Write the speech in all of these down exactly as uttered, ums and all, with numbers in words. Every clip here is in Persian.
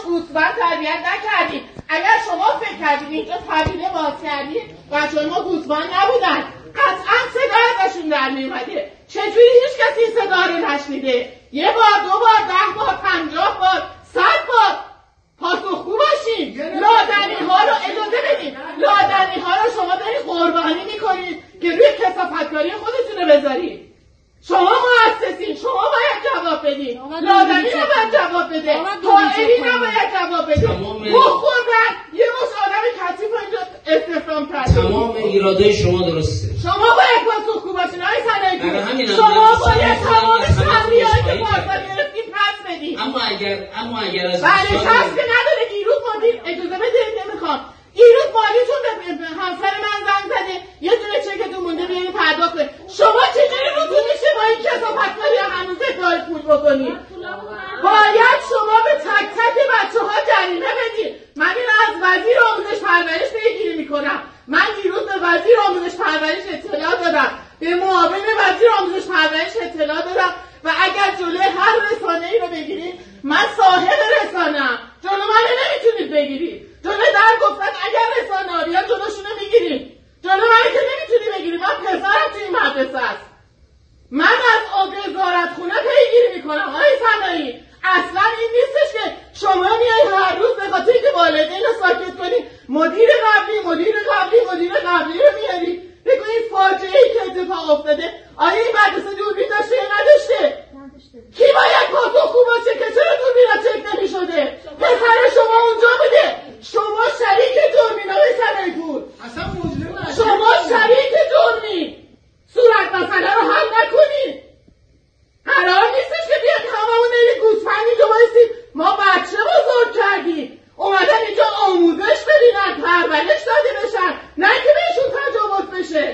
گوسفند تربیت نکردید. اگر شما فکر کردید اینجا طویله باز کردید بچه‌های ما گوسفند نبودن، قطعا صدا ازشون در میومده. چجوری هیچ کسی این صدا رو نشنیده؟ یه بار، دو بار، ده بار، پنجاه بار، صد بار پاسخگو باشین. لادنی ها رو اجازه بدین. لادنی ها رو شما دارید قربانی میکنید که روی کثافتکاری خودتون رو بذارید. شما مؤسسین، شما باید جواب بدین. لادنی نباید جواب بده، طائری نباید جواب بده. بخوردن یه مش آدم کثیف اینجا استفهام کرده. تمام ایراده شما درسته. شما باید پاسخگو باشین. آقای صنعتی شما باید تمام تنبیه‌هایی که پارسال گرفتید پس بدین. اما اگر اما اگر از بله پس که نداره. دیروز مدیر اجازه بدید نمیخوام. دیروز مالیتون به همسر من زنگ زده یه دونه چکتون مونده بیارید پرداخت کنید. شما چجوری روتون میشه با این کثافتکاری هنوز ادعای پول بکنید؟ باید شما به تک تک بچه ها جریمه بدید. من این از وزیر آموزش پرورش پیگیری میکنم. من دیروز به وزیر آموزش پرورش اطلاع دادم، به معاون وزیر آموزش پرورش اطلاع دادم و اگر جلوی هر رسانه‌ای رو بگیرید من صاحب رسانه‌ام. جلو من نمیتونید بگیرید. جلو در گفتن اگر رسانه ها بیان جلوشون رو میگیرید. جلو من که نمیتونی بگیری. من پسرم توی این مدرسه است. من از وزارت خونه پیگیری میکنم. آقای صنعتی اصلا این نیستش که شما میای هر روز به خاطر اینکه والدین رو ساکت کنی مدیر قبلی مدیر قبلی مدیر قبلی رو میاری. بگو این فاجعه ای که اتفاق افتاده آیا این مدرسه دوربین داشته یا نداشته؟ کی باید پاسخگو باشه که چرا دوربینا چک نمیشده؟ پسر شما اونجا بوده. شما شریک جرمین. آقای صنعتی بود شما شریک جرمین. صورت مسئله رو حل نکنید. قرار نیستش که بیاد هممون این گوسفند اینجا بایستیم ما بچه بزرگ کردیم اومدن اینجا آموزش ببینن پرورش داده بشن، نه که بهشون تجاوز بشه.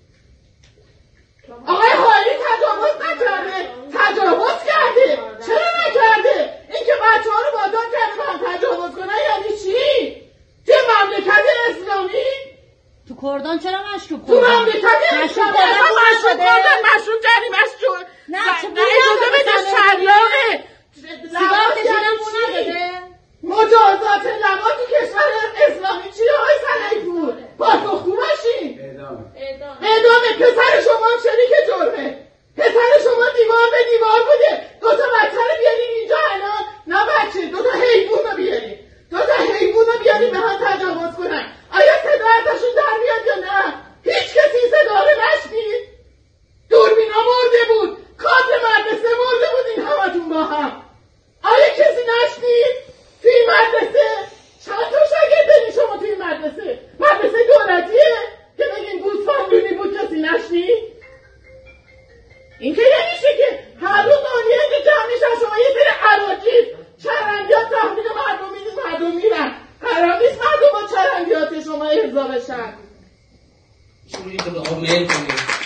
آقای حالی تجاوز نکرده، تجاوز کرده. چرا نکرده؟ اینکه بچه ها رو بازدار کرده با هم تجاوز کنن یعنی چی؟ توی مملکت اسلامی؟ تو کردان چرا مشروب تو مملکت اسلامی اصلا مشروب کردن مشروب جریمش شد. نه چه نه اجازه بده شریعه سیگار کشیدن اون نداده؟ مجازات لبا تو کشور اسلامی چیه آقای صنعتی بود؟ پاسخگو باشین. اعدامه. پسر شما هم شریک جرمه. پسر شما دیوار به دیوار بوده. دو تا بچه رو بیارین اینجا الان. نه بچه دو تا حیوان رو بیارین. دو تا حیوان رو بیارین به هم تجاوز کنن. آیا صدا ازشون در میاد یا نه؟ هیچ کسی صدا رو نشنید؟ دوربینا مرده بود. کادر مدرسه مرده بود. این همتون با هم. آیا کسی نشنید؟ توی این مدرسه چند تا شاگرد دارین شما توی این مدرسه؟ مدرسه دولتیه که بگین گوسفندونی بود کسی نشنید؟ این که نمیشه که هر روز دنیا اینجا جمع میشن شما یه سری عراجیز چرندیات تحویل مردم میدین مردم میرن. قرار نیست مردم با چرندیات شما ارضا بشن. شما این به آقا میل کنید.